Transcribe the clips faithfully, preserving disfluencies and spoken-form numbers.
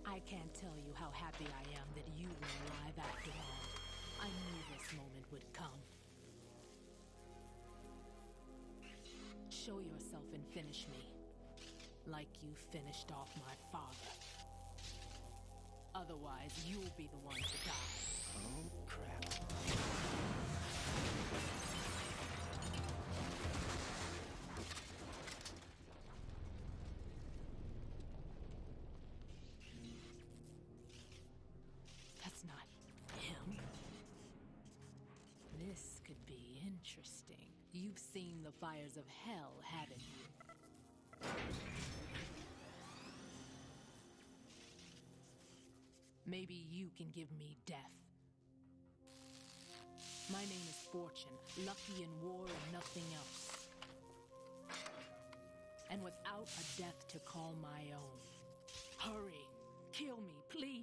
I can't tell you how happy I am that you were alive after all. I knew this moment would come. Show yourself and finish me. Like you finished off my father. Otherwise, you'll be the one to die. Oh, crap. That's not him. This could be interesting. You've seen the fires of hell, haven't you? Maybe you can give me death. My name is Fortune, lucky in war and nothing else. And without a death to call my own. Hurry, kill me, please.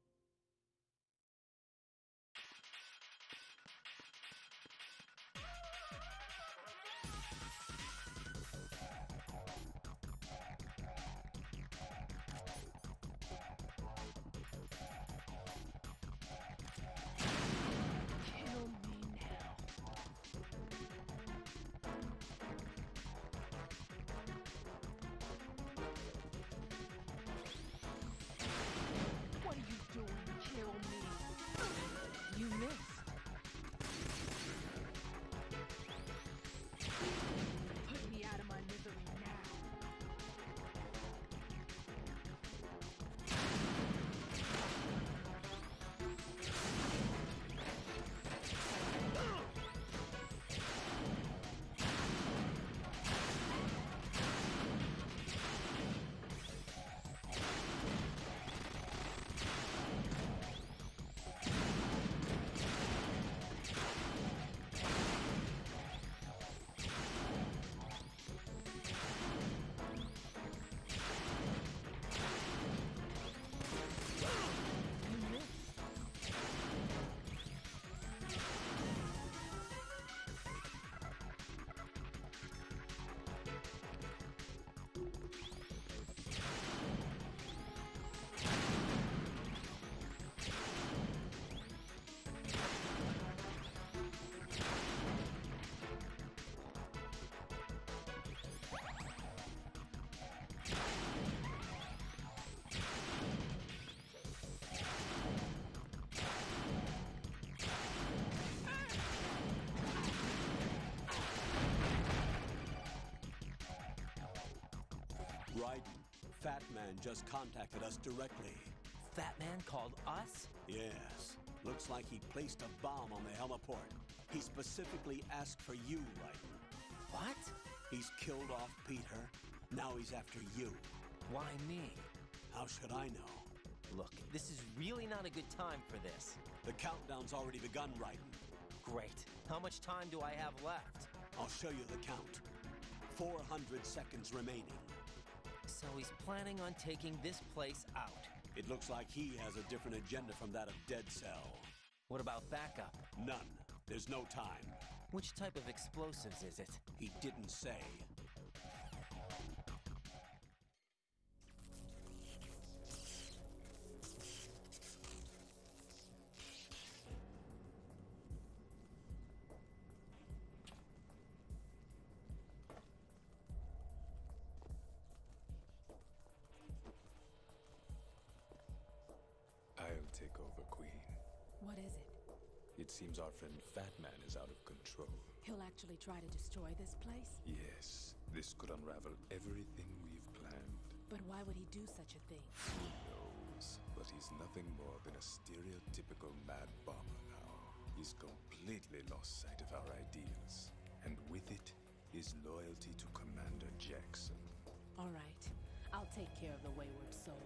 Raiden, Fat Man just contacted us directly. Fat Man called us? Yes. Looks like he placed a bomb on the heliport. He specifically asked for you, Raiden. What? He's killed off Peter. Now he's after you. Why me? How should I know? Look, this is really not a good time for this. The countdown's already begun, Raiden. Great. How much time do I have left? I'll show you the count. four hundred seconds remaining. So he's planning on taking this place out. It looks like he has a different agenda from that of Dead Cell. What about backup? None. There's no time. Which type of explosives is it? He didn't say. I'll take over, Queen. What is it? It seems our friend Fat Man is out of control. He'll actually try to destroy this place? Yes, this could unravel everything we've planned. But why would he do such a thing? Who knows? But he's nothing more than a stereotypical mad bomber now. He's completely lost sight of our ideals. And with it, his loyalty to Commander Jackson. All right. I'll take care of the wayward soul.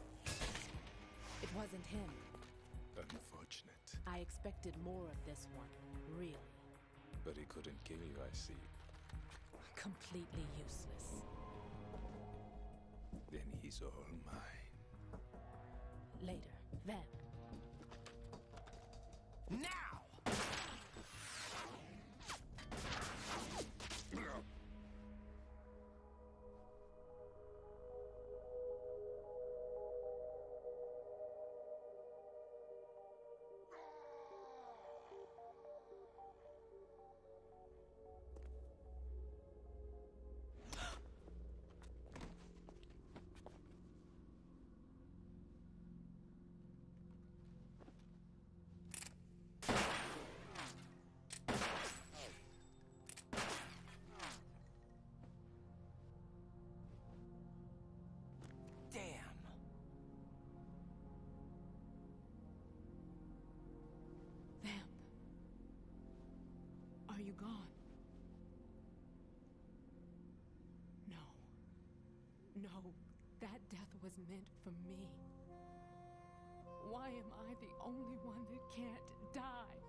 It wasn't him. Unfortunate. I expected more of this one, really. But he couldn't kill you, I see. Completely useless. Then he's all mine. Later, then. Now! gone. No. No, that death was meant for me. Why am I the only one that can't die?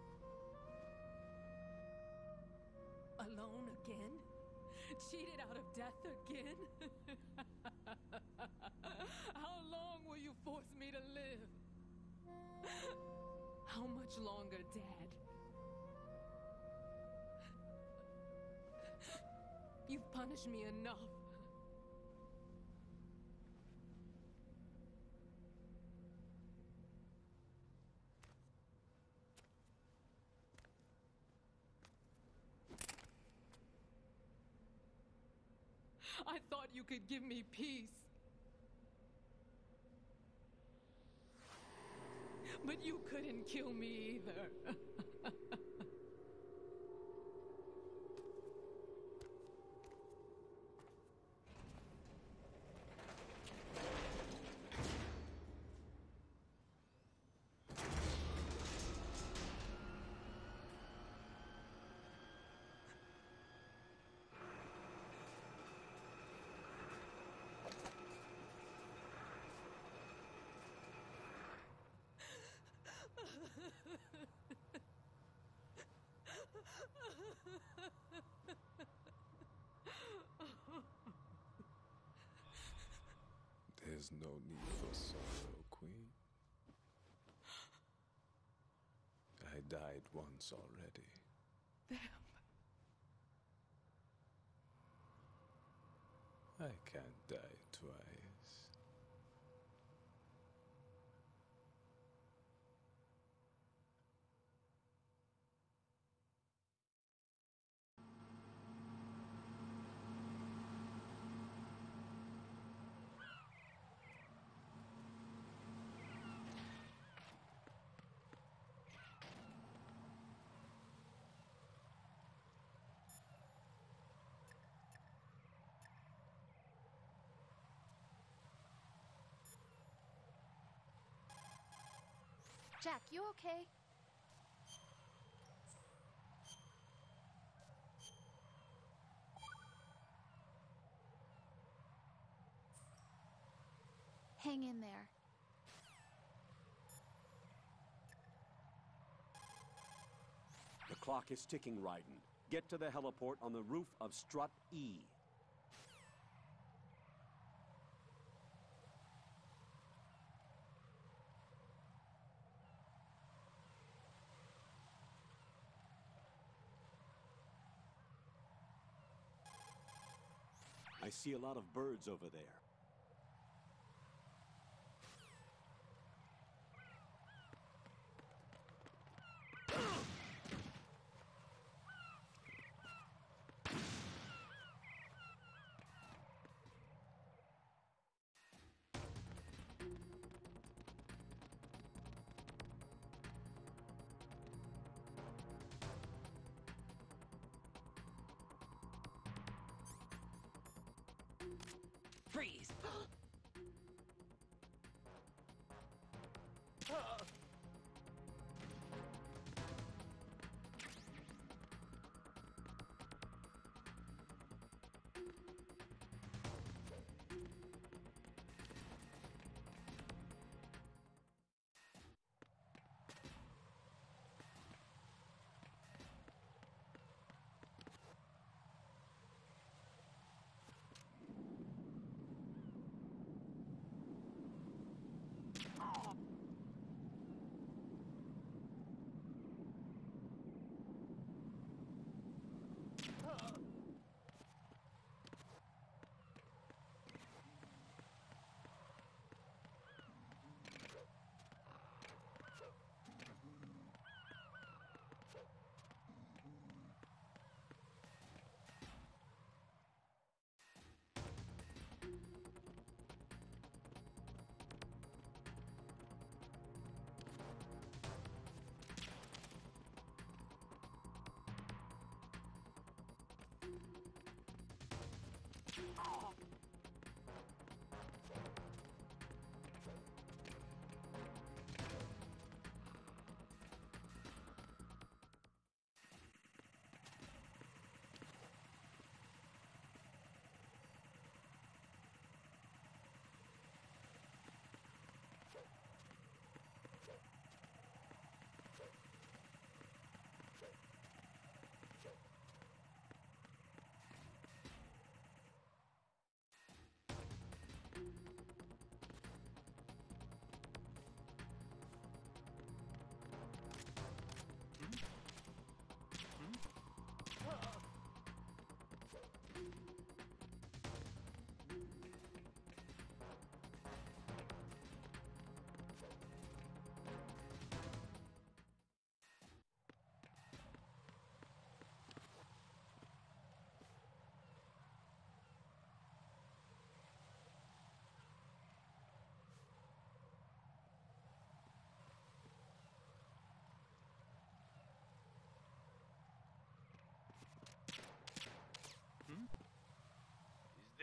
Alone again? Cheated out of death again? How long will you force me to live? How much longer, Dad? You've punished me enough. I thought you could give me peace. But you couldn't kill me either. There's no need for sorrow, Queen. I died once already. Them. I can't die twice. Jack, you okay? Hang in there. The clock is ticking, Raiden. Get to the heliport on the roof of Strut E. I see a lot of birds over there. Freeze!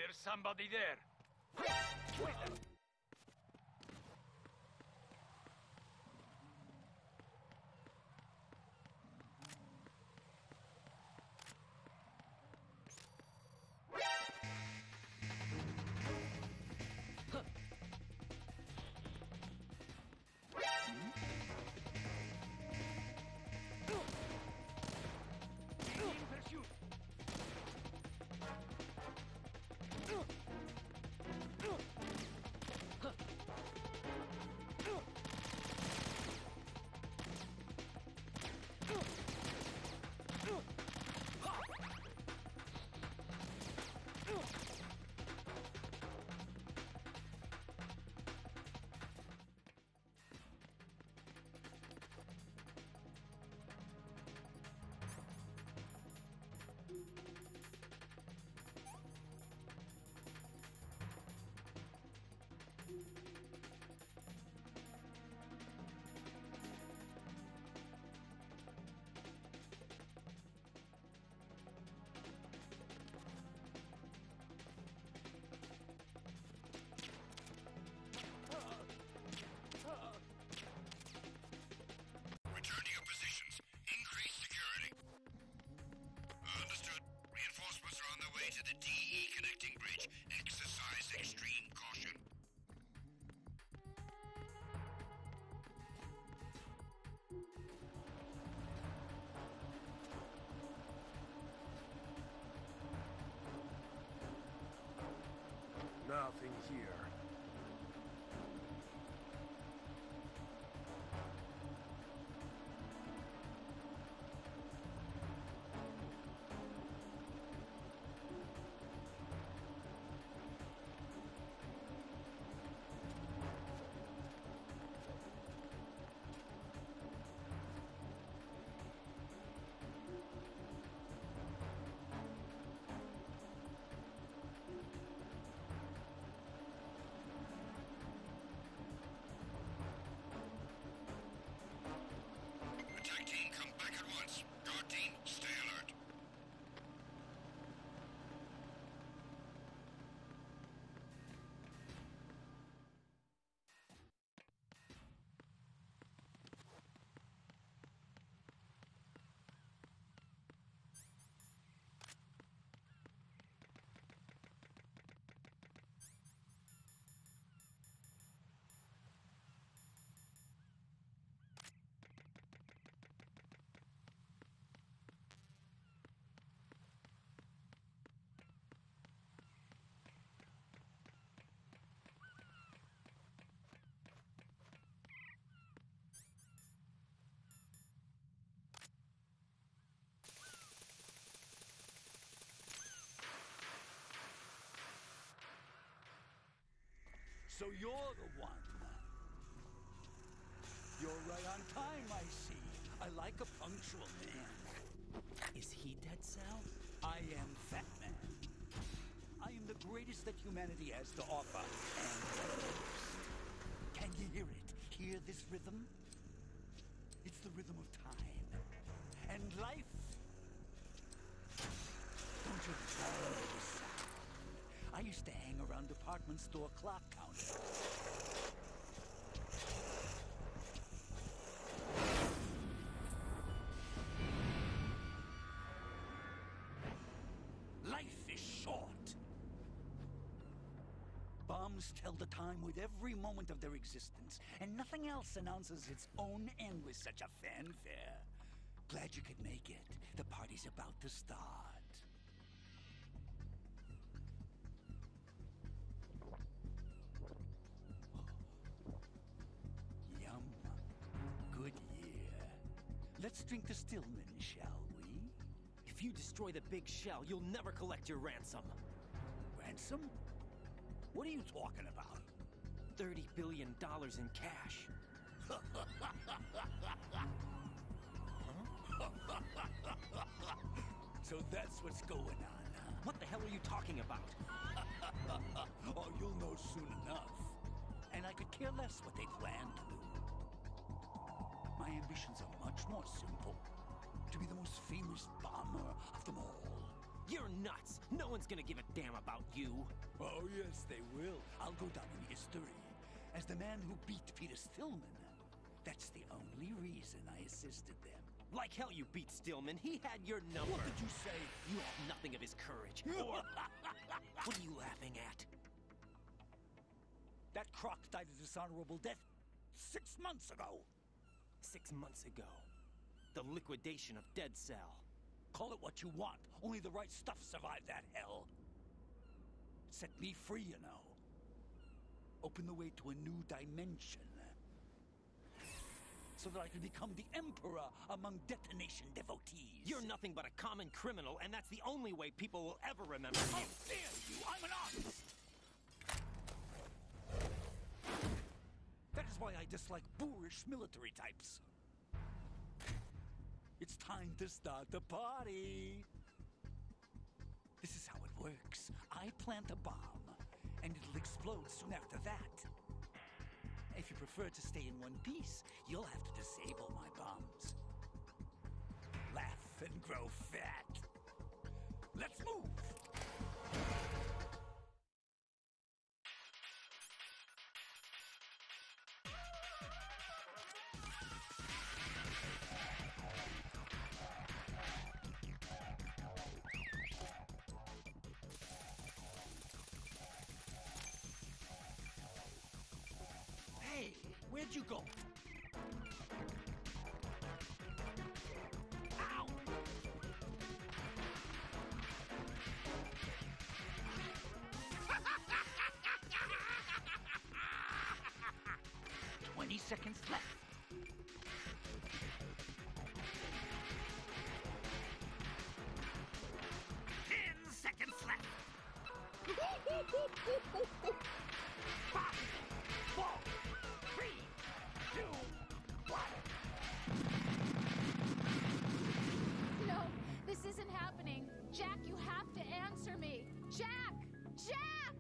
There's somebody there. Wait. Nothing here. So you're the one. You're right on time, I see. I like a punctual man. Is he Dead Sal? I am Fat Man. I am the greatest that humanity has to offer, and the first. Can you hear it? Hear this rhythm? It's the rhythm of time. And life. Don't you love this sound? I used to hang around department store clock counters. Life is short. Bombs tell the time with every moment of their existence, and nothing else announces its own end with such a fanfare. Glad you could make it. The party's about to start. Yum. Good year. Let's drink to Stillman, shall we? If you destroy the big shell, you'll never collect your ransom. Ransom? What are you talking about? thirty billion dollars in cash. So that's what's going on, huh? What the hell are you talking about? Oh, you'll know soon enough. And I could care less what they plan to do. My ambitions are much more simple. To be the most famous bomber of them all. You're nuts! No one's gonna give a damn about you. Oh, yes, they will. I'll go down in history as the man who beat Peter Stillman. That's the only reason I assisted them. Like hell you beat Stillman. He had your number. What did you say? You have nothing of his courage. Or... What are you laughing at? That croc died a dishonorable death six months ago. Six months ago. The liquidation of Dead Cell. Call it what you want. Only the right stuff survived that hell. Set me free, you know. Open the way to a new dimension. So that I can become the Emperor among detonation devotees. You're nothing but a common criminal, and that's the only way people will ever remember How you. dare you! I'm an artist! That is why I dislike boorish military types. It's time to start the party. This is how it works. I plant a bomb, and it'll explode soon after that. If you prefer to stay in one piece, you'll have to disable my bombs. Laugh and grow fat. Let's move! Hey, where'd you go? Ow! Twenty seconds left. Ten seconds left. Five, four, three, two, one. No, this isn't happening. Jack, you have to answer me. Jack! Jack!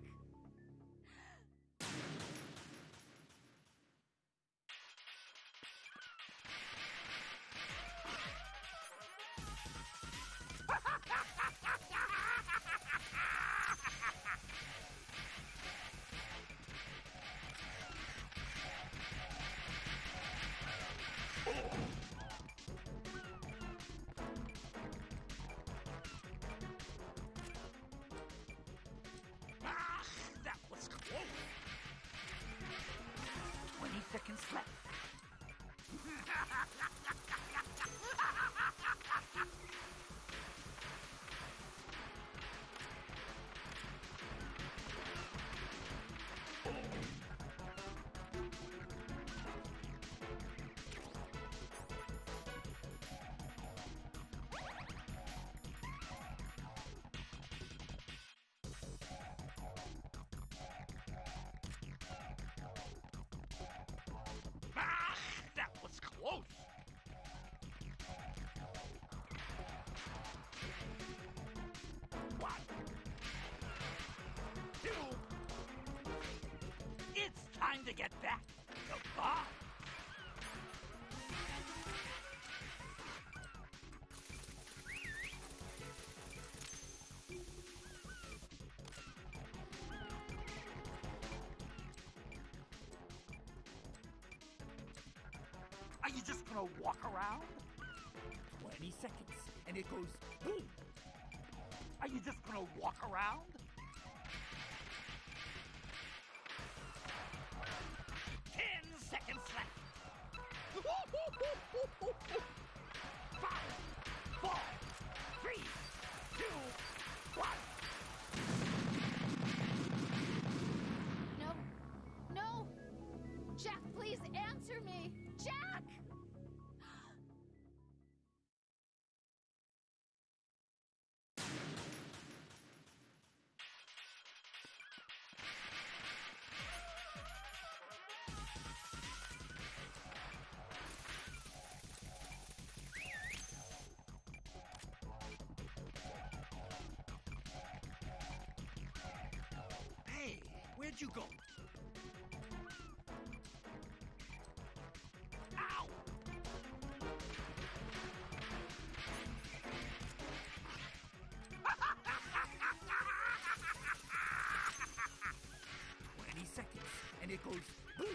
Ah, that was close. Twenty seconds left. Ah, that was close. One, two. It's time to get back to bomb. Are you just gonna walk around? Twenty seconds, and it goes boom. Are you just gonna walk around? Ten seconds left. Five, four, three, two, one. No. No! Jack, please answer me! Jack! Hey, where'd you go? Ow! and it goes boom.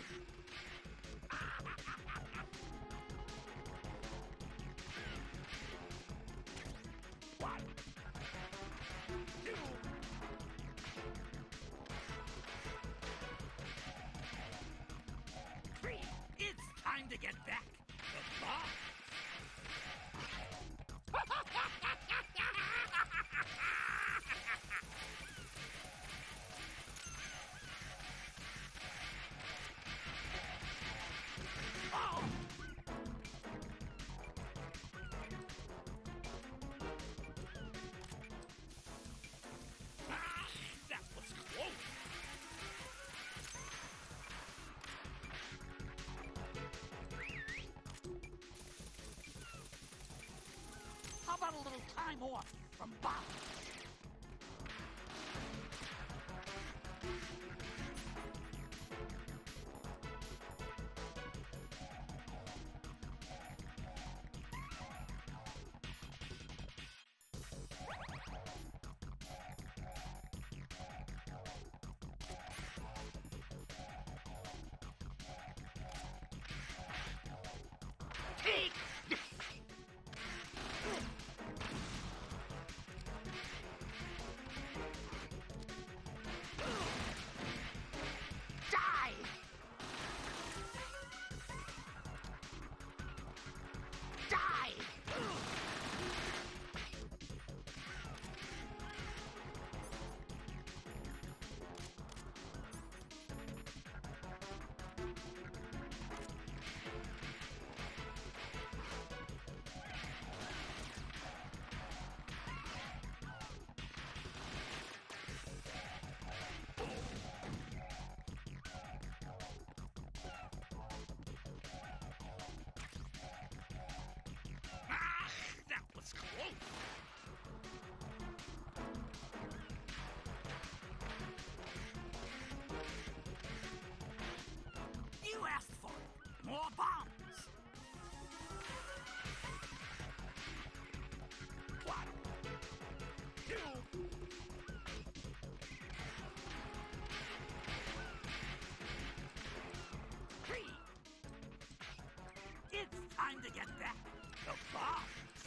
One, two, three. It's time to get back the bomb. How about a little time off from Bob? Take this! You asked for it. More bombs. One, two, three. It's time to get back the bombs.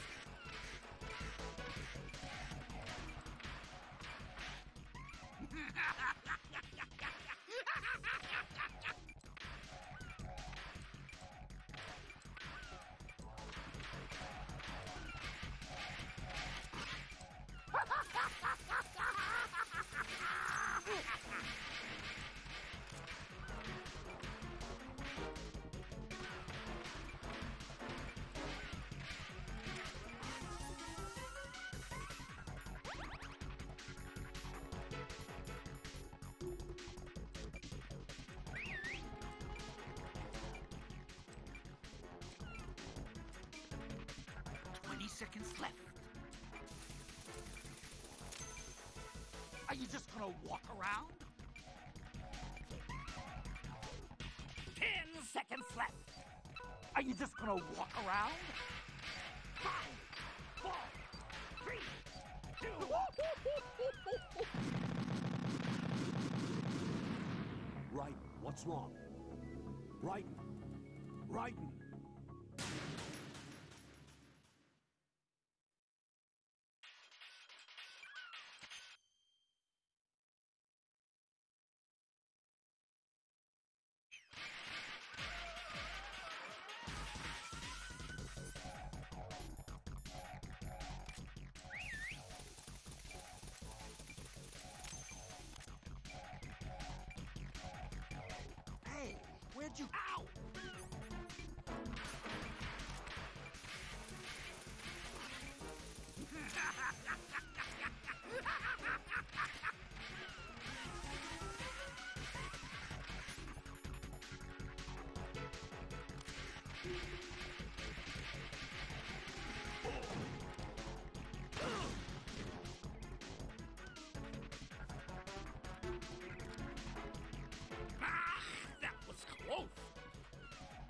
Twenty seconds left. Are you just gonna walk around? Ten seconds left. Are you just gonna walk around? Five, four, three, two. Raiden, what's wrong? Raiden! Raiden! Hey, where'd you... Ow! Ah, that was close.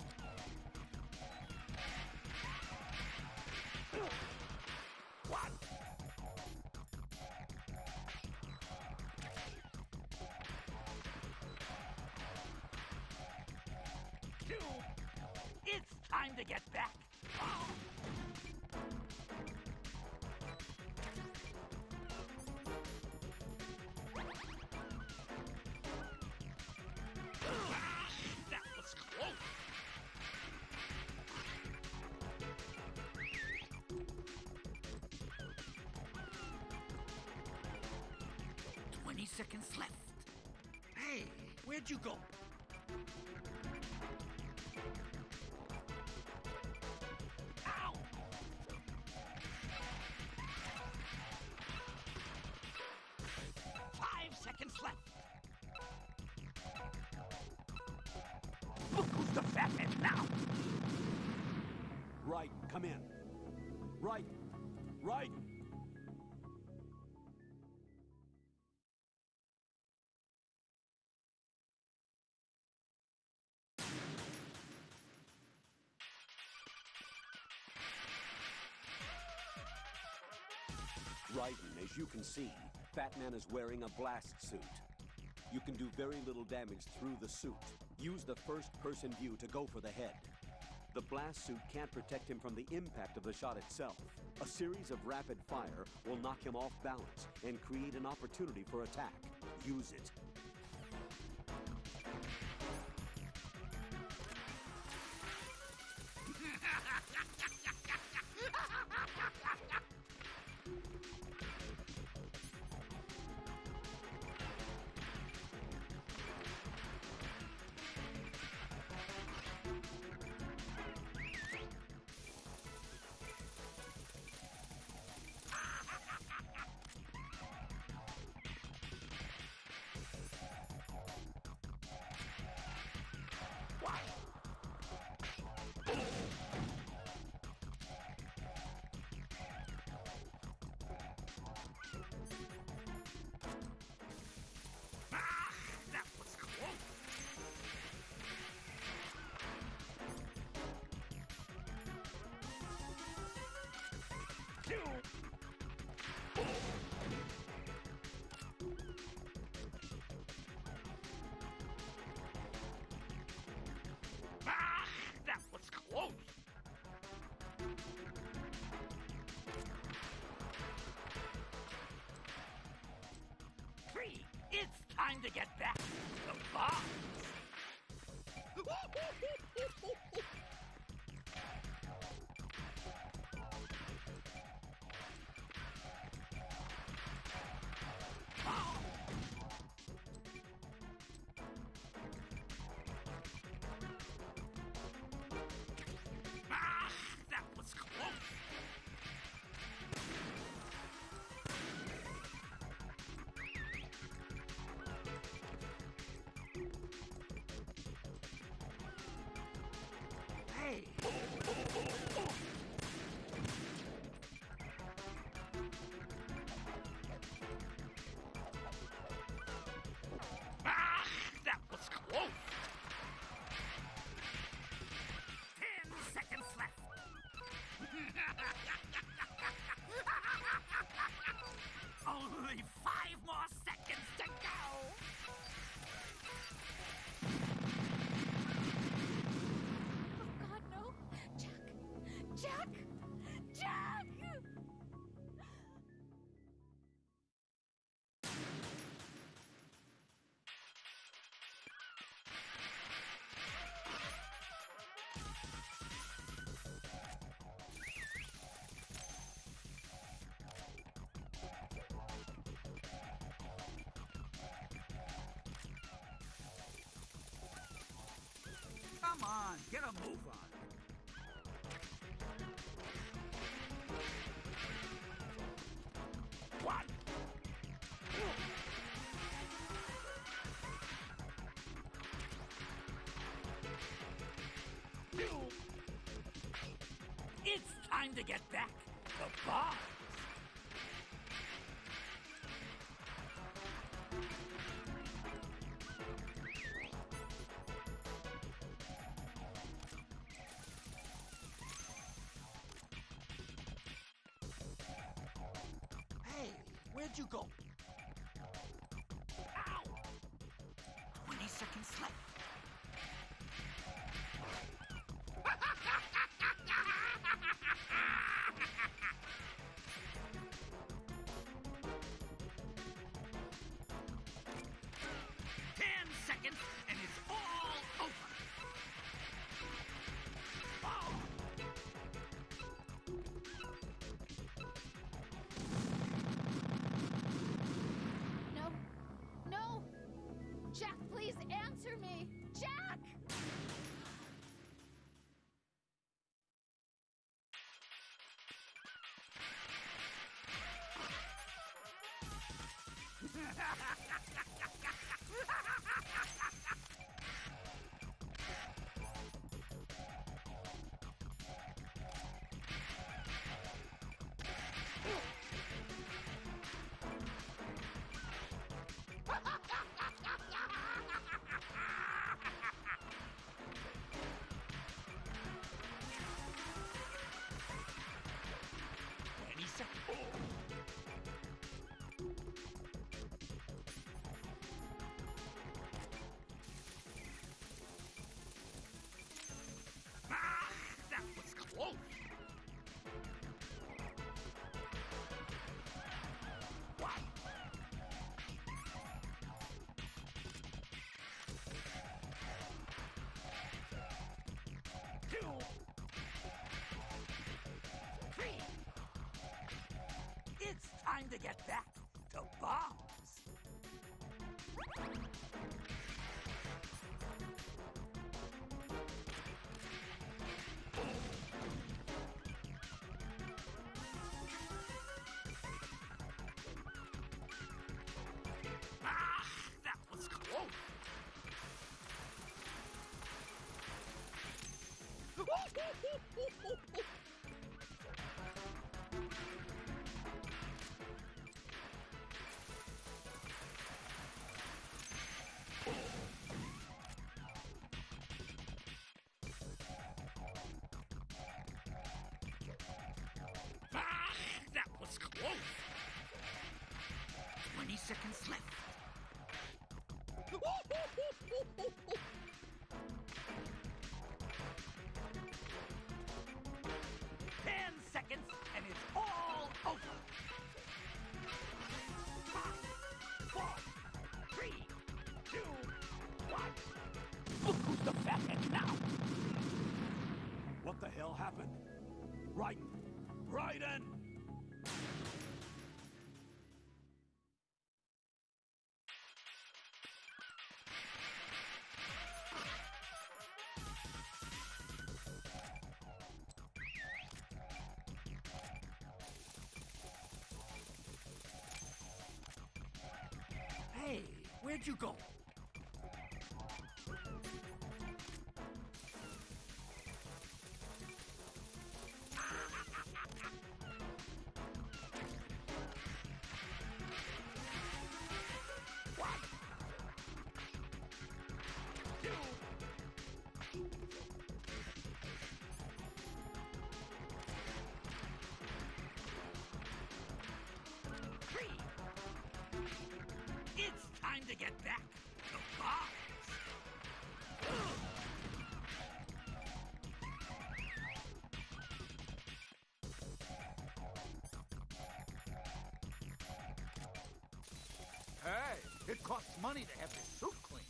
time to get back. Oh. That was close. Twenty seconds left. Hey, where'd you go? Ow! Five seconds left. Look who's the fat man now! Right, come in. Right, right. Raiden, as you can see, Fat Man is wearing a blast suit. You can do very little damage through the suit. Use the first-person view to go for the head. The blast suit can't protect him from the impact of the shot itself. A series of rapid fire will knock him off balance and create an opportunity for attack. Use it. Ah, that was close. Three, it's time to get back to the box. Ah, that was close. Hey. Ah, that was close. Ten seconds left. Only five more seconds to go. Oh, God, no. Jack! Jack! Jack! Come on, get a move on. One. Two. It's time to get back to bombs. Hey, where'd you go? Ow! Twenty seconds left. Ah, that was close. Ah, that was close. Twenty seconds left. Ten seconds, and it's all over. Five, four, three, two, one. Look who's the fathead now. What the hell happened? Raiden! Raiden! Hey, where'd you go? One, two, three. It's time to get back to bombs. Hey, it costs money to have this suit cleaned.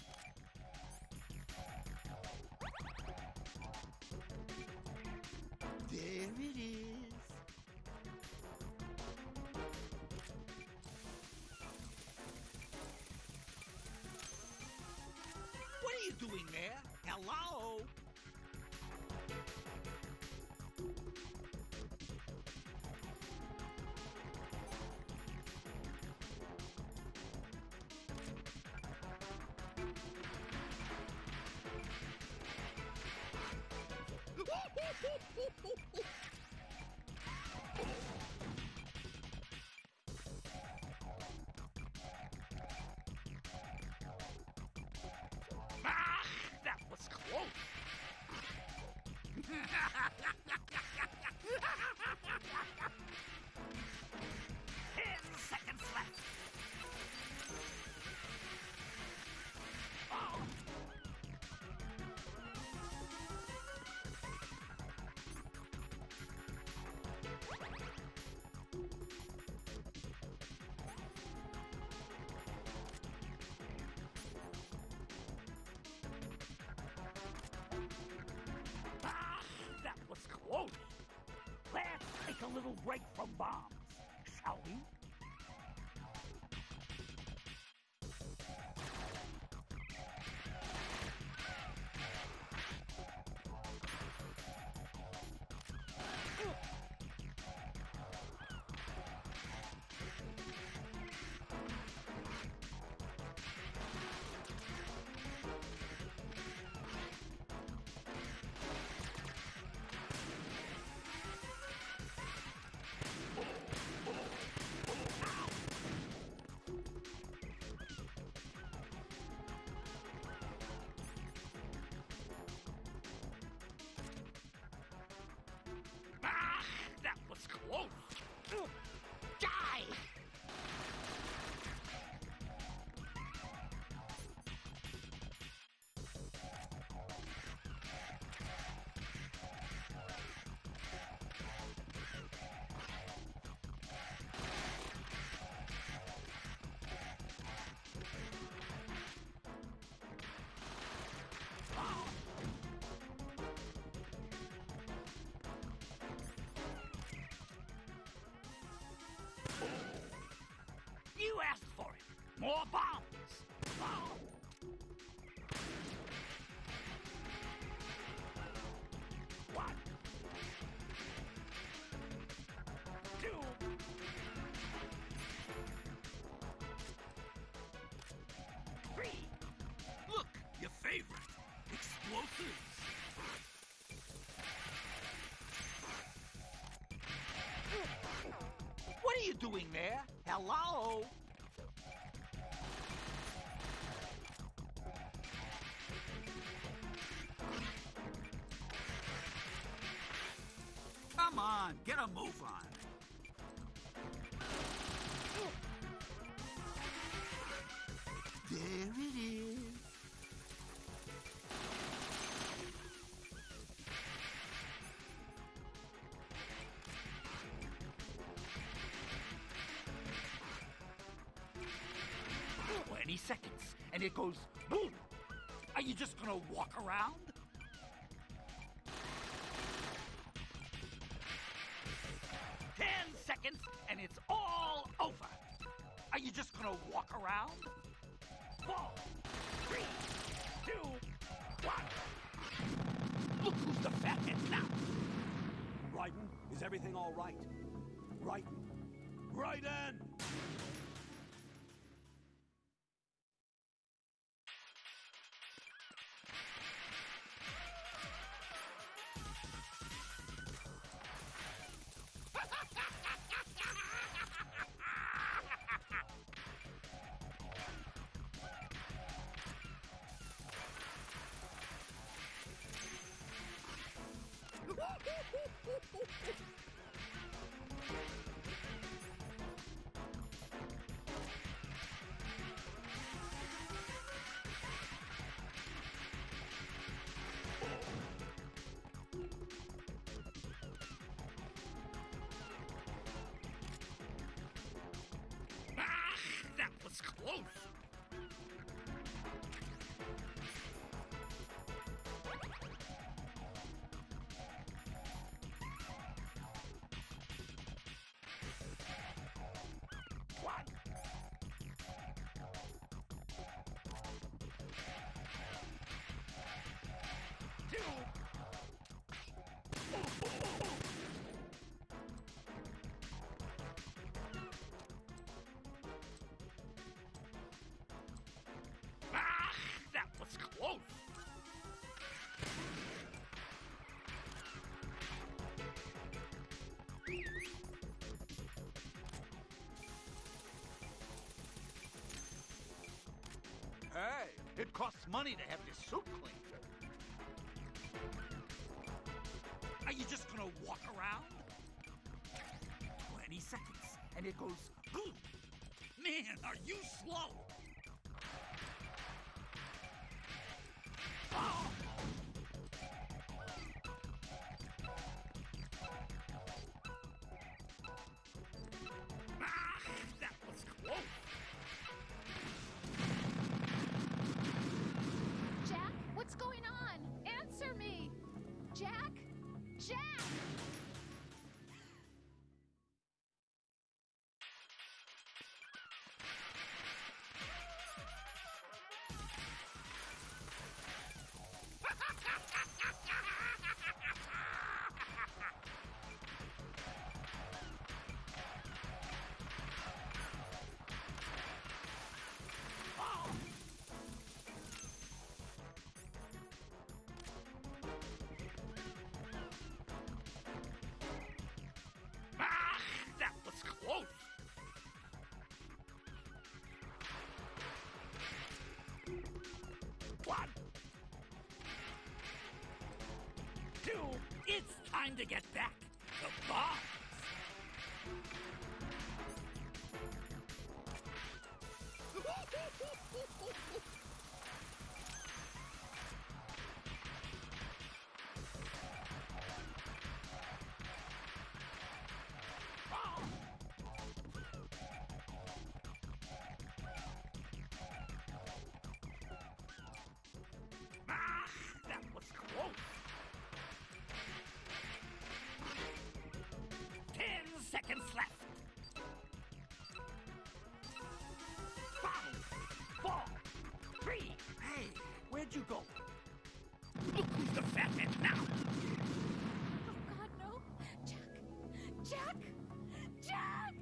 There it is. What are you doing there? Hello? Ah, that was close. Ten seconds left. Oh. Ah, that was close. Let's take a little break from bombs, shall we? Ah, that was close. Die! You asked for it. More bombs. Oh. on, get a move on. There it is. Twenty seconds, and it goes boom. Are you just gonna walk around? Ten seconds, and it's all over. Are you just gonna walk around? Four, three, two, one. Look who's the fathead now. Raiden, is everything all right? Raiden. Raiden! Ah, that was close. Ah, that was close. Hey, it costs money to have this suit cleaned. Are you just gonna walk around? Twenty seconds, and it goes boom. Man, are you slow? Oh. Ah, that was close. Jack, what's going on? Answer me! Jack? Jack! Ah, that was close. One, two, it's time to get back to bombs. Ah, that was close. Ten seconds left. Five, four, three. Hey, where'd you go? Look who's the fathead now. Oh, God, no. Jack! Jack! Jack!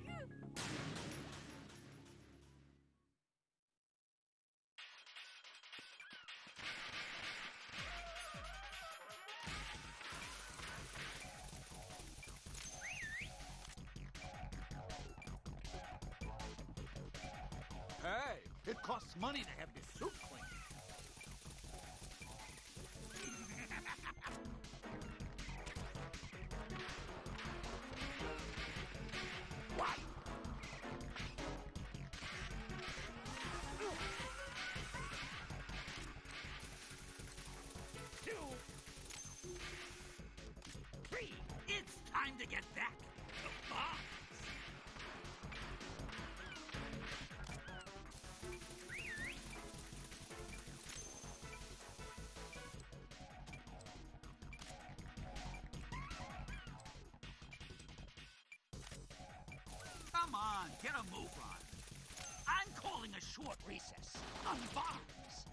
Hey, it costs money to have this suit cleaned. time to get back the bombs. Come on, get a move on. I'm calling a short recess on bombs.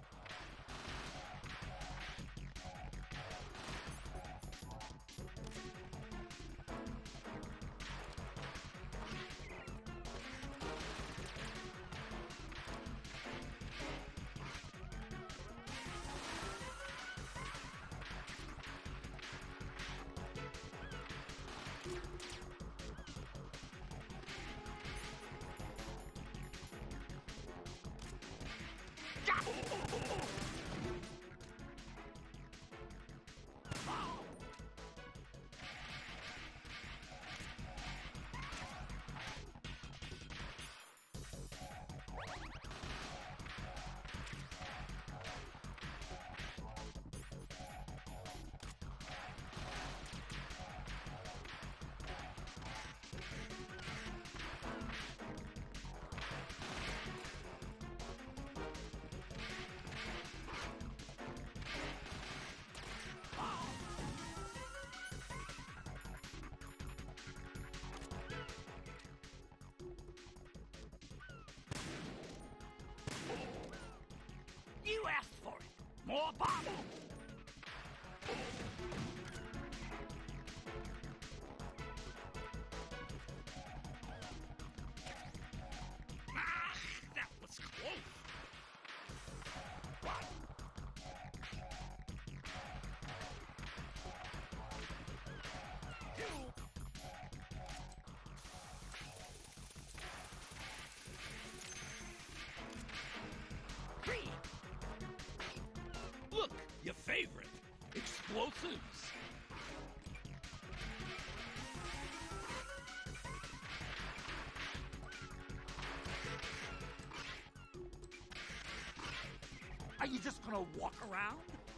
You asked for it. More bombs. Ah, that was close. Three. Look, your favorite. Explosives. Are you just gonna walk around?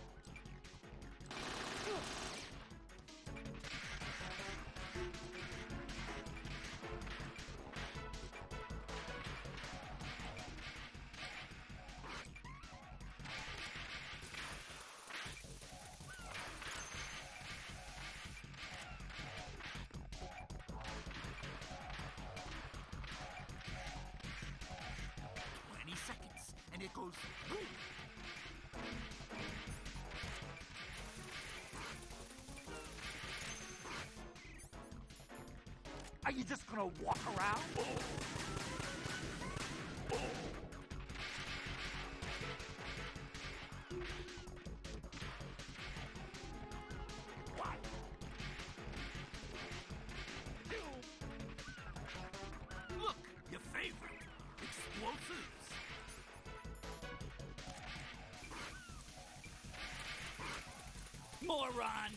Twenty seconds, and it goes boom. Are you just gonna walk around? One, two. Look, your favorite. Explosives. Moron.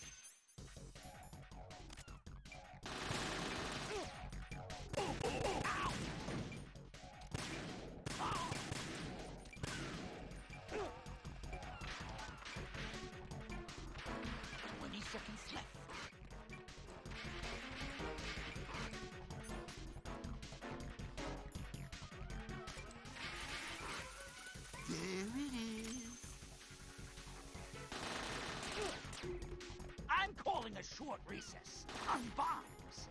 Twenty seconds left. There it is. I'm calling a short recess on bombs.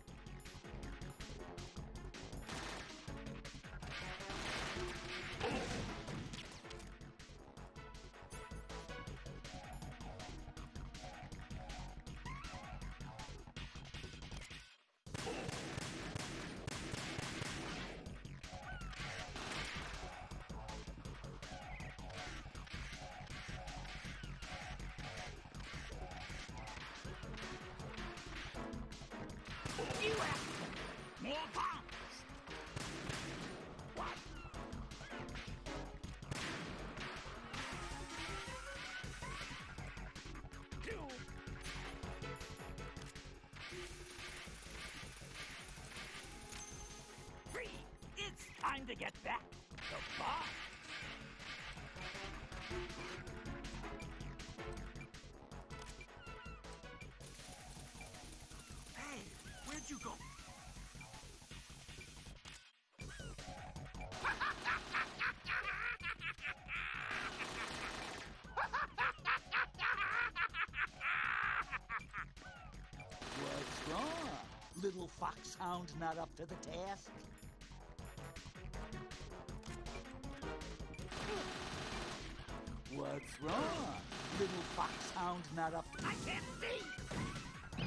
You asked for more bombs. One. Two. Three. It's time to get back the bombs. little foxhound not up to the task? What's wrong? Little foxhound not up to... I can't see!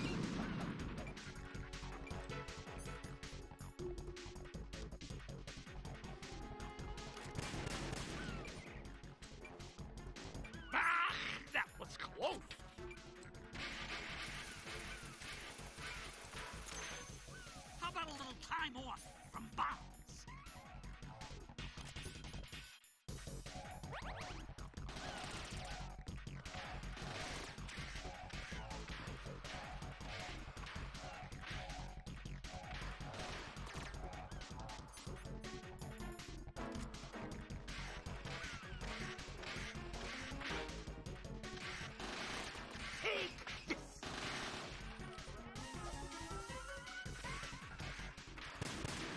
Ah, that was close! How about a little time off from bombs? Take this!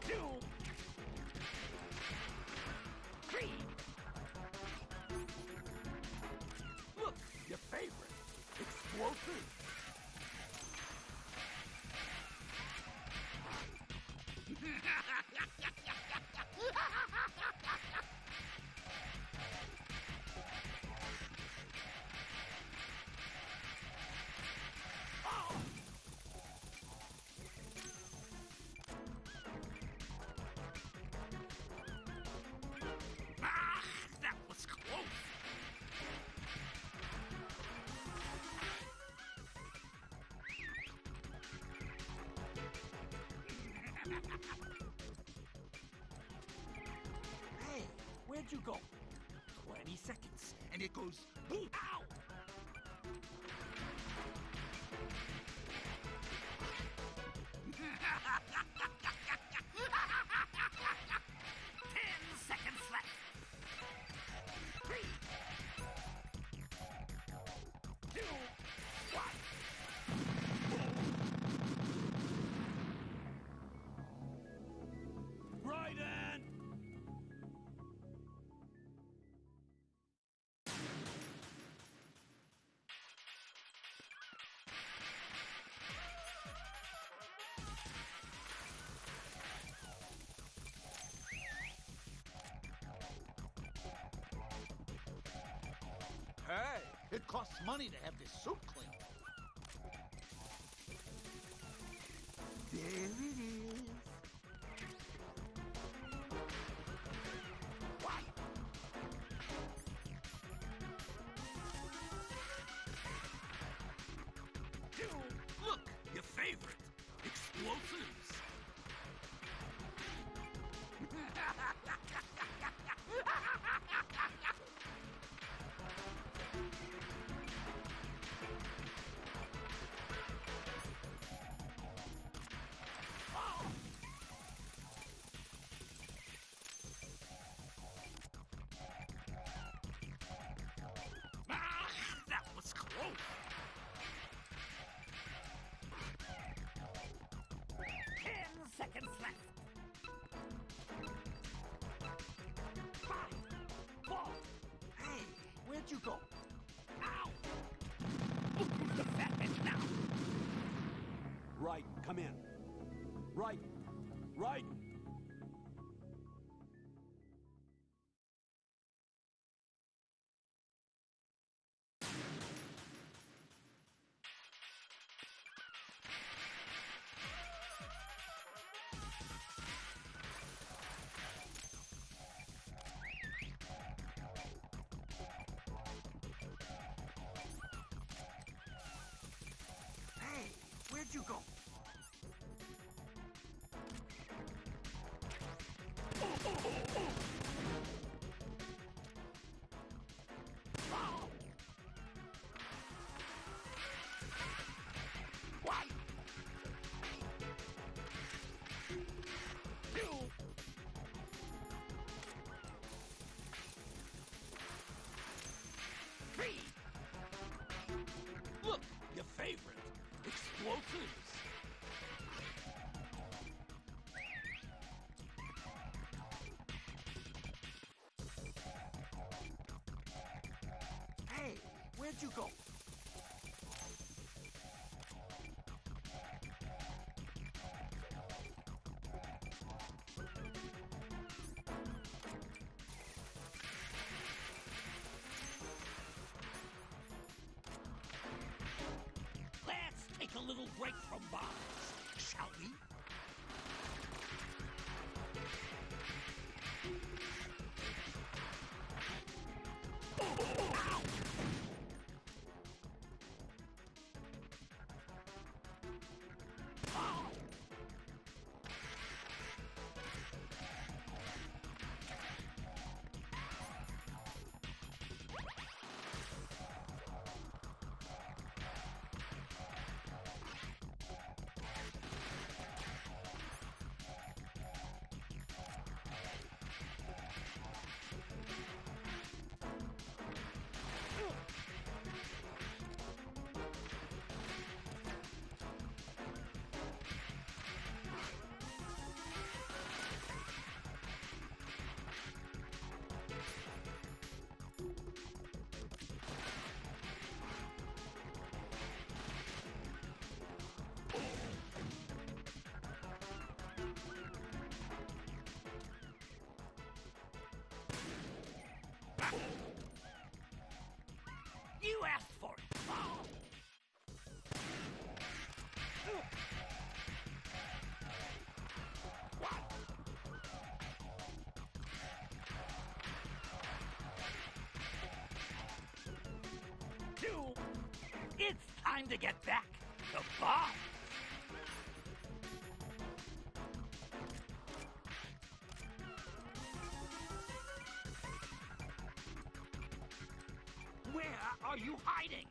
two, three. Look, your favorite. Explosive. Ah, that was close. Hey, where'd you go? Twenty seconds, and it goes boom! Ow! Ten seconds left. Three, two, one. Raiden! Hey, it costs money to have this suit cleaned. There it is. What? Two. Look, your favorite. Explosives. Ah, that was close. Ten seconds left. Five, four. Hey, where'd you go? Ow! Look who's the fat man now. Raiden, come in. Raiden! Raiden! Hey, where'd you go? One, two, three. Look, your favorite. Explosives. Hey, where'd you go? Let's take a little break from bombs, shall we? Ow! Oh! time to get back to Bob. Where are you hiding?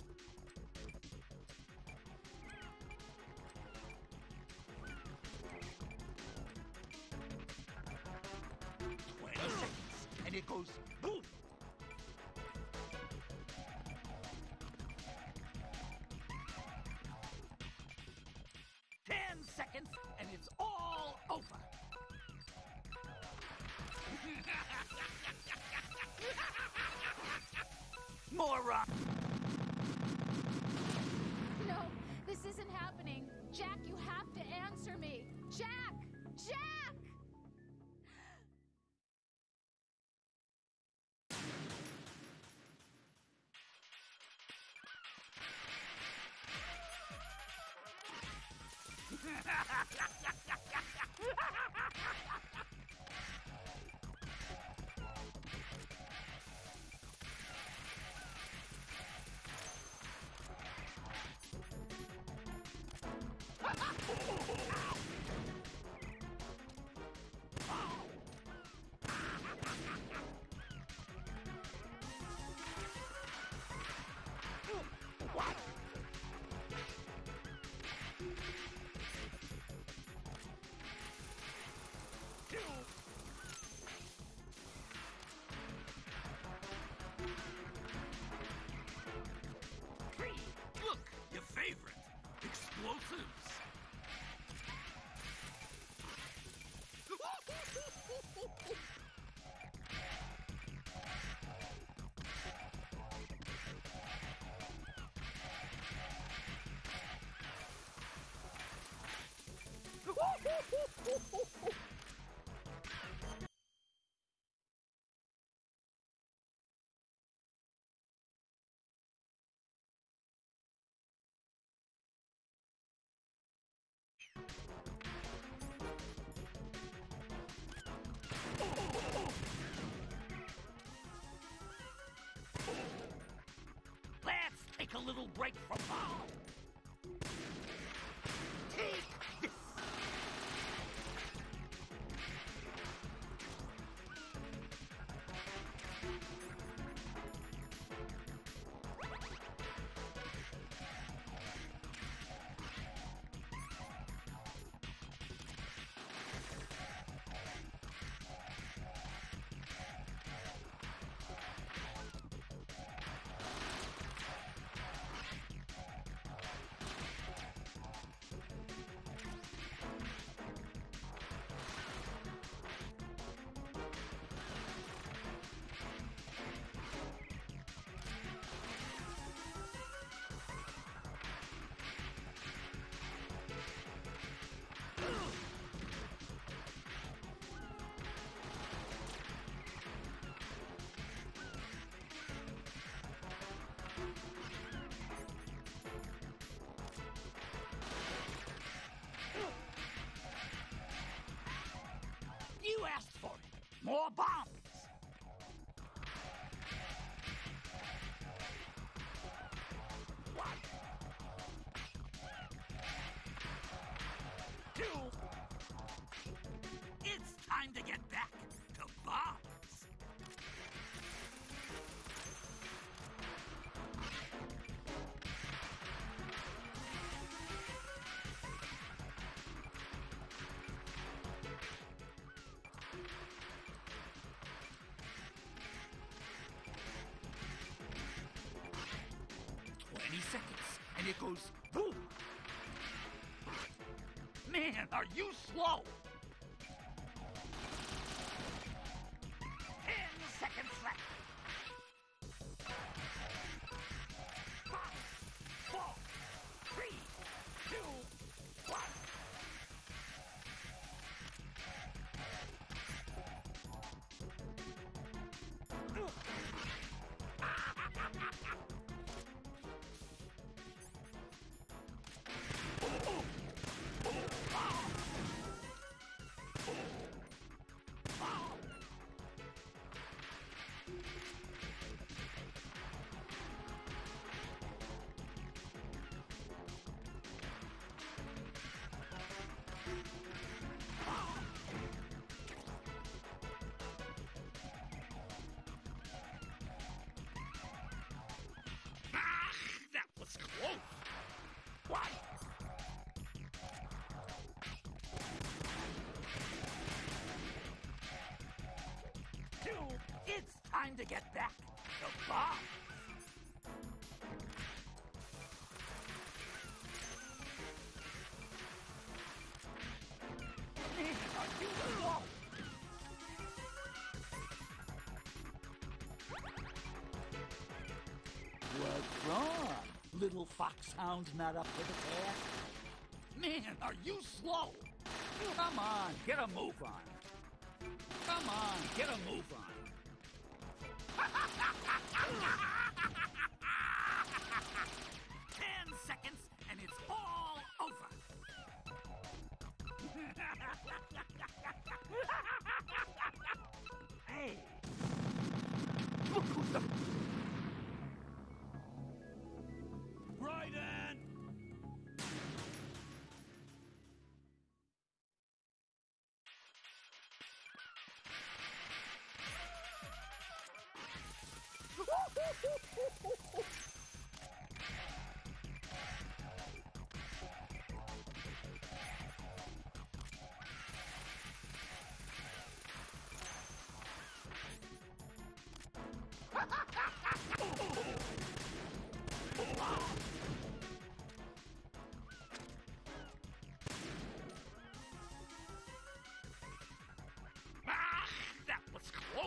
Twenty seconds, and it goes boom. Ten seconds, and it's all over. Moron! No, this isn't happening. Jack, you have to answer me. Jack! Jack! What? Two. Three. Look, your favorite. Explosives. Let's take a little break from all. Take this. You asked for it. More bombs. One. Two. It's time to get back to bombs. Twenty seconds, and it goes boom. Man, are you slow? Ten seconds left. Five, four, three, two, one. time to get back the bomb. Man, are you slow? Well done, little foxhound not up to the task. Man, are you slow? Come on, get a move on. Come on, get a move on. Ten seconds and it's all over. Hey, look who's the... Raiden! Ah, that was close.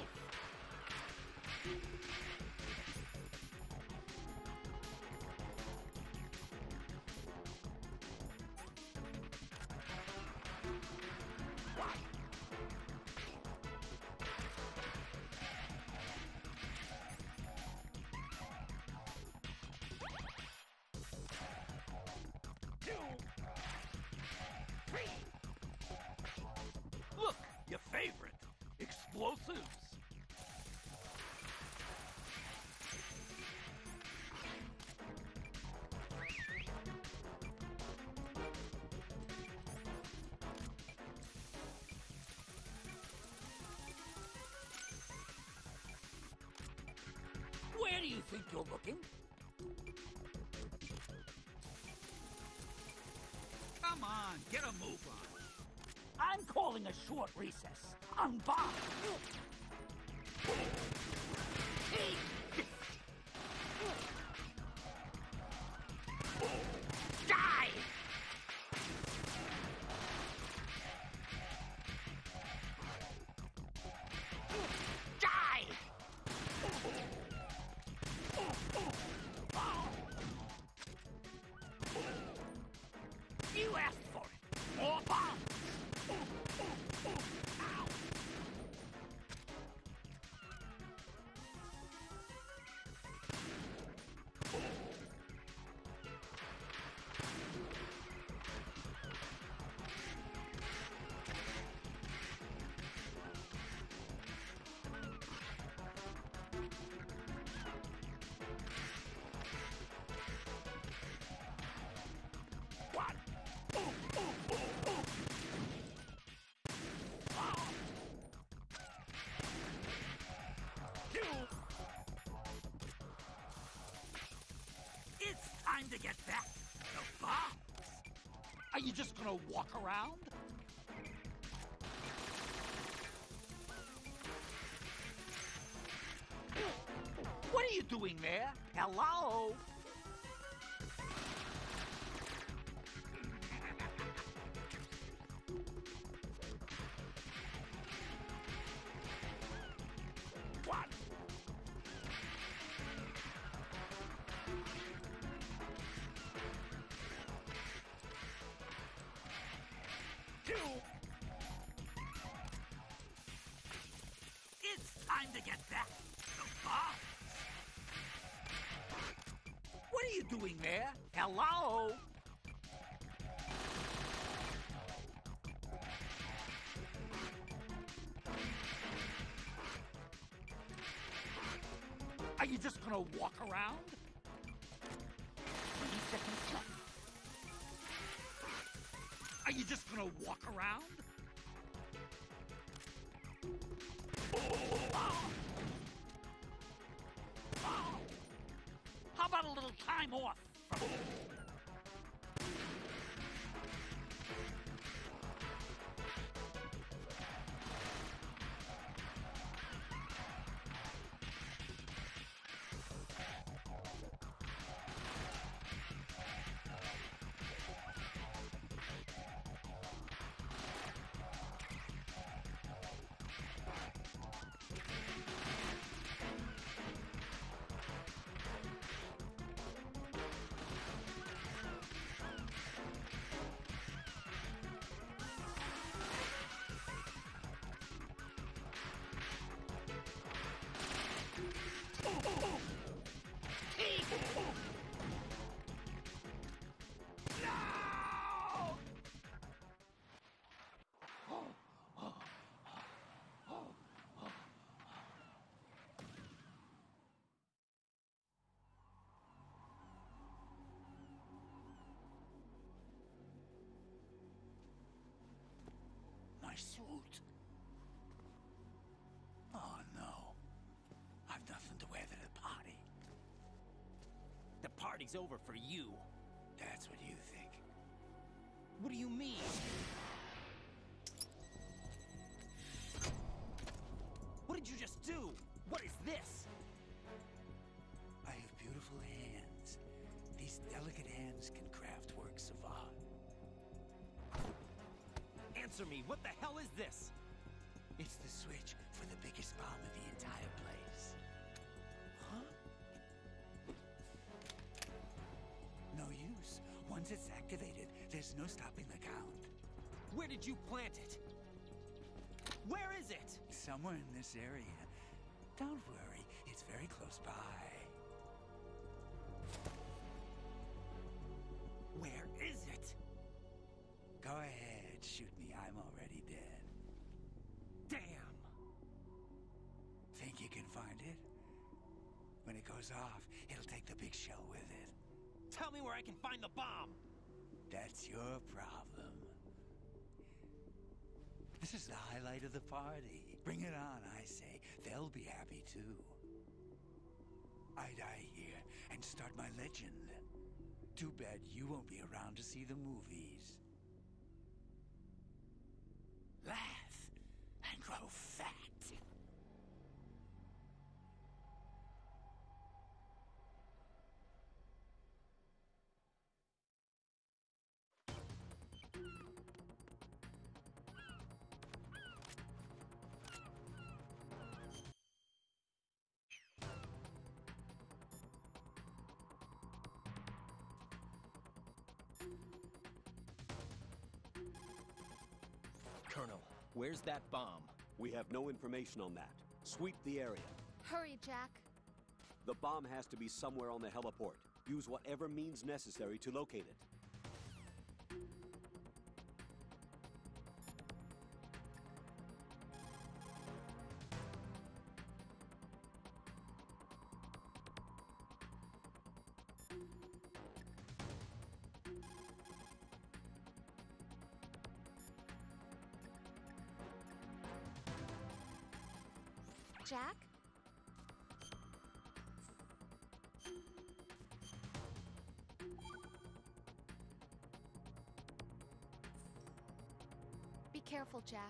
Look, your favorite, explosives. Where do you think you're looking? Come on, get a move on. I'm calling a short recess. On bomb. Die! Die! You asked for it. More bombs. Ow. What? It's time to get back the bombs. Are you just gonna walk around? What are you doing there? Hello? What? Two. It's time to get back the bombs. What are you doing there? Hello? Are you just gonna walk around? Three seconds left. Are you just gonna walk around? Oh. Oh. How about a little time off from... suit. Oh, no. I've nothing to wear to the party. The party's over for you. That's what you think. What do you mean? What did you just do? What is this? I have beautiful hands. These delicate hands can craft works of art. Answer me, what the hell is this? It's the switch for the biggest bomb in the entire place. Huh? No use. Once it's activated, there's no stopping the count. Where did you plant it? Where is it? Somewhere in this area. Don't worry, it's very close by. Where is it? Go ahead, shoot me. I'm already dead. Damn! Think you can find it? When it goes off, it'll take the big shell with it. Tell me where I can find the bomb! That's your problem. This is the highlight of the party. Bring it on, I say. They'll be happy too. I die here and start my legend. Too bad you won't be around to see the movies. Laugh and grow fat. Colonel, where's that bomb? We have no information on that. Sweep the area. Hurry, Jack. The bomb has to be somewhere on the heliport. Use whatever means necessary to locate it. Jack? Be careful, Jack.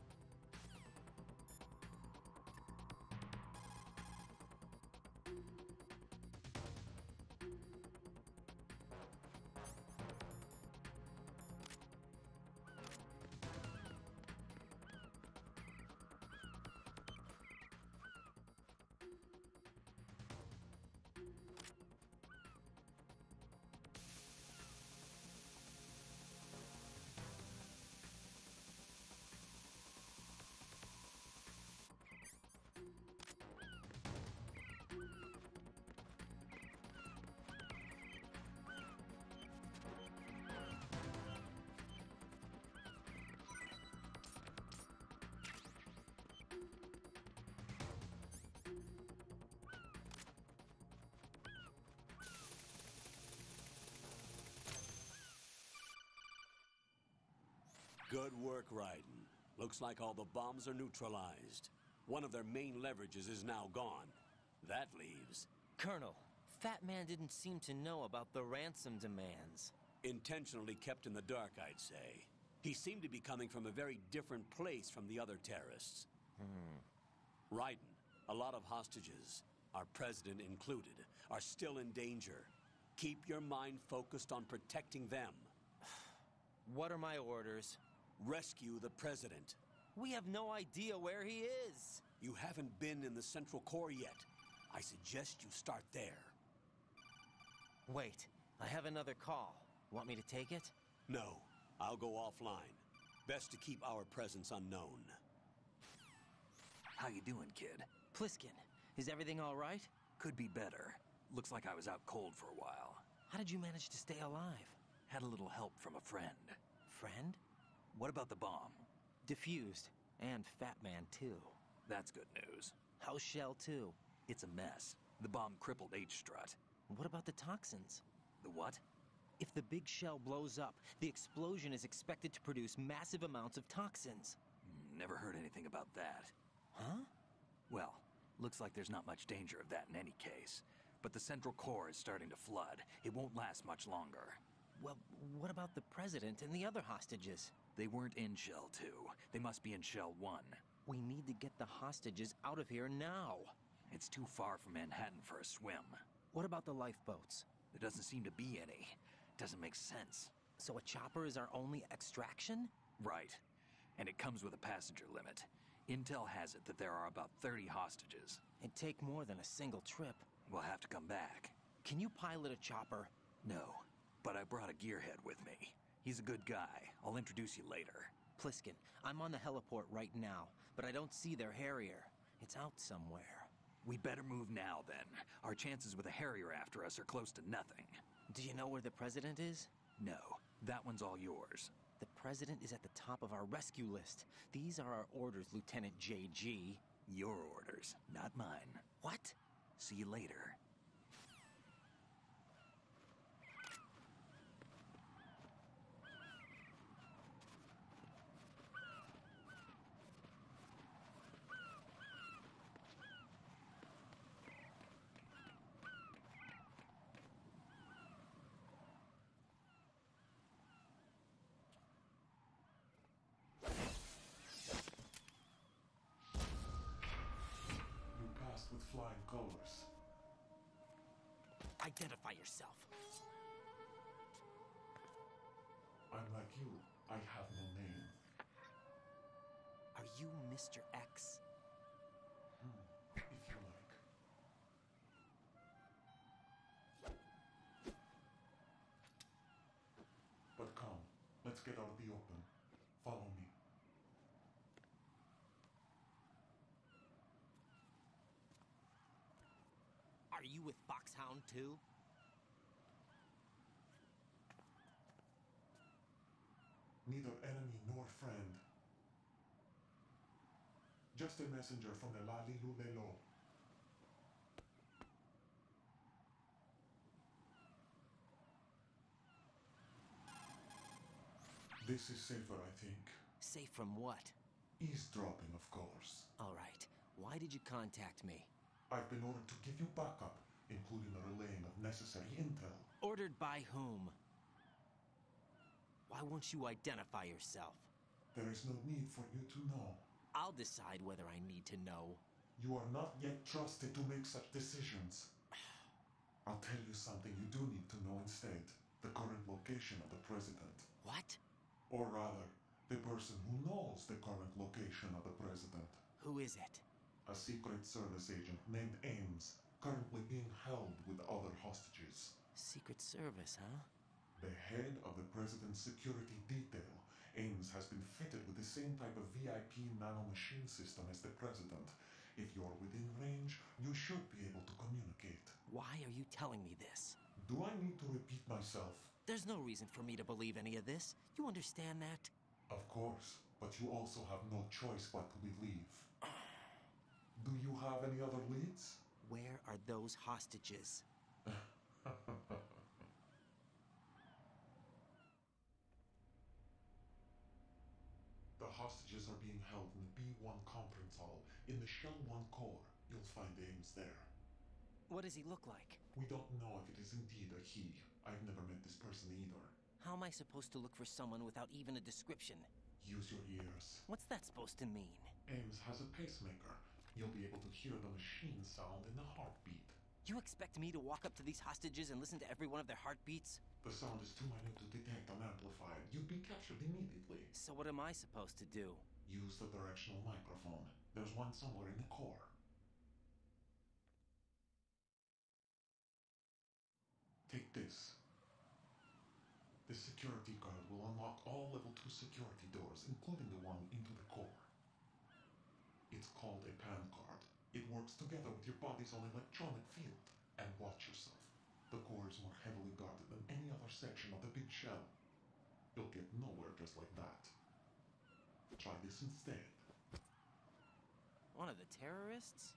Good work, Raiden. Looks like all the bombs are neutralized. One of their main leverages is now gone. That leaves... Colonel, Fat Man didn't seem to know about the ransom demands. Intentionally kept in the dark, I'd say. He seemed to be coming from a very different place from the other terrorists. Hmm. Raiden, a lot of hostages, our president included, are still in danger. Keep your mind focused on protecting them. What are my orders? Rescue the president. We have no idea where he is. You haven't been in the Central Core yet. I suggest you start there. Wait, I have another call. Want me to take it? No, I'll go offline. Best to keep our presence unknown. How you doing, kid? Pliskin, is everything all right? Could be better. Looks like I was out cold for a while. How did you manage to stay alive? Had a little help from a friend. Friend? What about the bomb? Diffused. And Fat Man, too. That's good news. How's Shell, too? It's a mess. The bomb crippled H-Strut. What about the toxins? The what? If the big shell blows up, the explosion is expected to produce massive amounts of toxins. never heard anything about that. Huh? Well, looks like there's not much danger of that in any case. But the central core is starting to flood. It won't last much longer. Well, what about the president and the other hostages? They weren't in Shell two. They must be in Shell one. We need to get the hostages out of here now. It's too far from Manhattan for a swim. What about the lifeboats? There doesn't seem to be any. Doesn't make sense. So a chopper is our only extraction? Right. And it comes with a passenger limit. Intel has it that there are about thirty hostages. It'd take more than a single trip. We'll have to come back. Can you pilot a chopper? No, but I brought a gearhead with me. He's a good guy. I'll introduce you later. Pliskin, I'm on the heliport right now, but I don't see their Harrier. It's out somewhere. We better move now, then. Our chances with a Harrier after us are close to nothing. Do you know where the president is? No, that one's all yours. The president is at the top of our rescue list. These are our orders, Lieutenant J G. Your orders, not mine. What? See you later. With flying colors. Identify yourself. I'm like you. I have no name. Are you Mister X? Hmm. If you like. But come, let's get out of the open. Follow me. Are you with Foxhound too? Neither enemy nor friend. Just a messenger from the Lalilu Lelo. This is safer, I think. Safe from what? Eavesdropping, of course. All right. Why did you contact me? I've been ordered to give you backup, including the relaying of necessary intel. Ordered by whom? Why won't you identify yourself? There is no need for you to know. I'll decide whether I need to know. You are not yet trusted to make such decisions. I'll tell you something you do need to know instead. The current location of the president. What? Or rather, the person who knows the current location of the president. Who is it? A Secret Service agent named Ames, currently being held with other hostages. Secret Service, huh? The head of the president's security detail, Ames has been fitted with the same type of V I P nanomachine system as the president. If you're within range, you should be able to communicate. Why are you telling me this? Do I need to repeat myself? There's no reason for me to believe any of this. You understand that? Of course, but you also have no choice but to believe. Do you have any other leads? Where are those hostages? The hostages are being held in the B one conference hall. In the Shell one core, you'll find Ames there. What does he look like? We don't know if it is indeed a he. I've never met this person either. How am I supposed to look for someone without even a description? Use your ears. What's that supposed to mean? Ames has a pacemaker. You'll be able to hear the machine sound in the heartbeat. You expect me to walk up to these hostages and listen to every one of their heartbeats? The sound is too minute to detect and amplify it. You'd be captured immediately. So what am I supposed to do? Use the directional microphone. There's one somewhere in the core. Take this. The security card will unlock all level two security doors, including the one into the core. It's called a PAN card. It works together with your body's own electronic field. And watch yourself. The core is more heavily guarded than any other section of the big shell. You'll get nowhere just like that. Try this instead. One of the terrorists?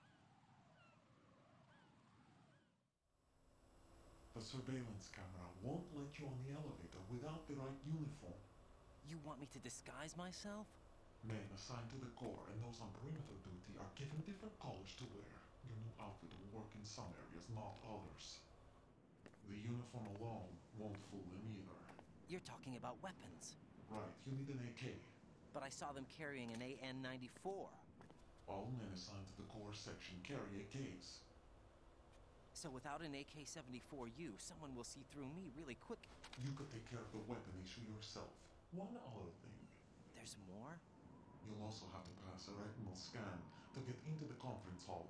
The surveillance camera won't let you on the elevator without the right uniform. You want me to disguise myself? Men assigned to the Corps and those on perimeter duty are given different colors to wear. Your new outfit will work in some areas, not others. The uniform alone won't fool them either. You're talking about weapons. Right, you need an A K. But I saw them carrying an A N ninety-four. All men assigned to the Corps section carry A Ks. So without an A K seventy-four U, someone will see through me really quick. You could take care of the weapon issue yourself. One other thing. There's more? You'll also have to pass a retinal scan to get into the conference hall.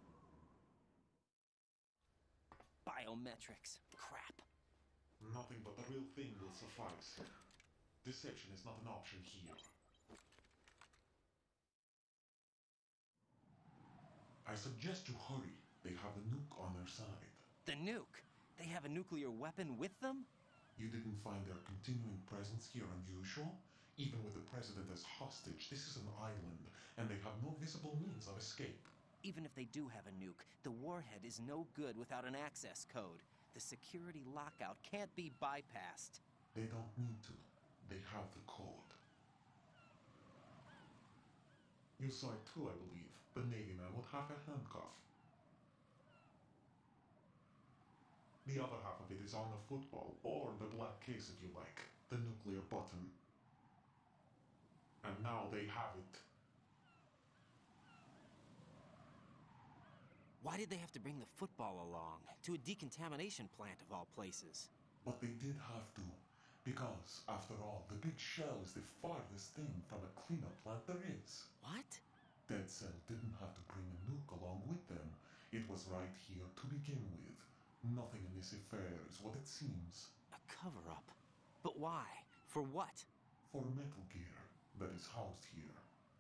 Biometrics. Crap. Nothing but the real thing will suffice. Deception is not an option here. I suggest you hurry. They have the nuke on their side. The nuke? They have a nuclear weapon with them? You didn't find their continuing presence here unusual? Even with the president as hostage, this is an island, and they have no visible means of escape. Even if they do have a nuke, the warhead is no good without an access code. The security lockout can't be bypassed. They don't need to. They have the code. You saw it too, I believe. The Navy man would have a handcuff. The other half of it is on the football, or the black case if you like. The nuclear button. And now they have it. Why did they have to bring the football along? To a decontamination plant of all places. But they did have to. Because, after all, the big shell is the farthest thing from a cleanup plant there is. What? Dead Cell didn't have to bring a nuke along with them. It was right here to begin with. Nothing in this affair is what it seems. A cover-up? But why? For what? For Metal Gear that is housed here.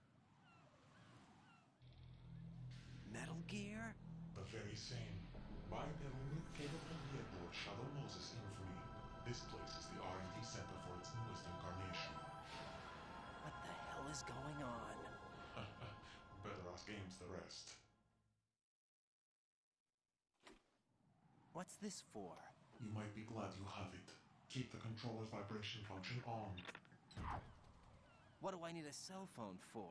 Metal Gear? The very same. Bipedal nuke cable from the airport Shadow Moses Infamy. This place is the R and D center for its newest incarnation. What the hell is going on? Better ask Ames the rest. What's this for? You might be glad you have it. Keep the controller's vibration function on. What do I need a cell phone for?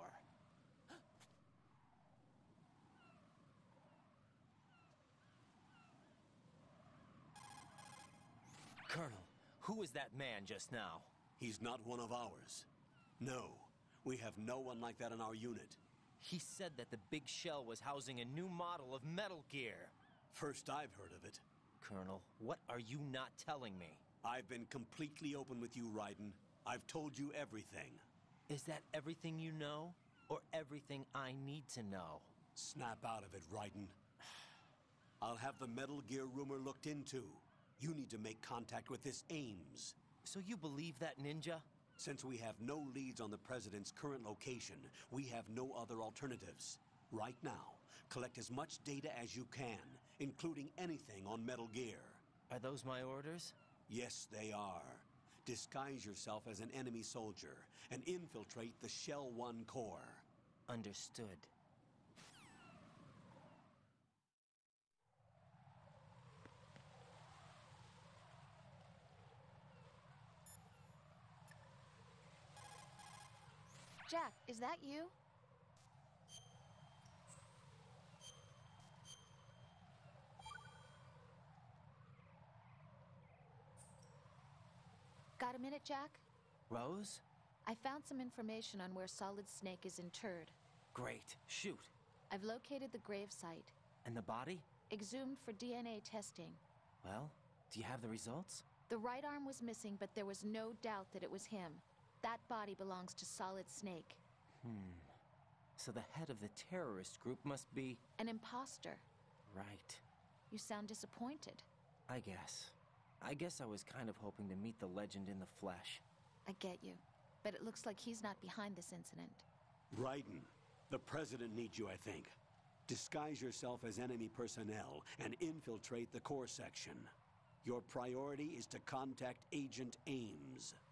Colonel, who was that man just now? He's not one of ours. No, we have no one like that in our unit. He said that the big shell was housing a new model of Metal Gear. First I've heard of it. Colonel, what are you not telling me? I've been completely open with you, Raiden. I've told you everything. Is that everything you know? Or everything I need to know? Snap out of it, Raiden. I'll have the Metal Gear rumor looked into. You need to make contact with this Ames. So you believe that ninja? Since we have no leads on the President's current location, we have no other alternatives. Right now, collect as much data as you can, including anything on Metal Gear. Are those my orders? Yes, they are. Disguise yourself as an enemy soldier and infiltrate the Shell One core. Understood. Jack, is that you? Got a minute, Jack? Rose? I found some information on where Solid Snake is interred. Great. Shoot. I've located the gravesite. And the body? Exhumed for D N A testing. Well, do you have the results? The right arm was missing, but there was no doubt that it was him. That body belongs to Solid Snake. Hmm. So the head of the terrorist group must be... An imposter. Right. You sound disappointed. I guess. I guess I was kind of hoping to meet the legend in the flesh. I get you. But it looks like he's not behind this incident. Raiden, the President needs you, I think. Disguise yourself as enemy personnel and infiltrate the core section. Your priority is to contact Agent Ames.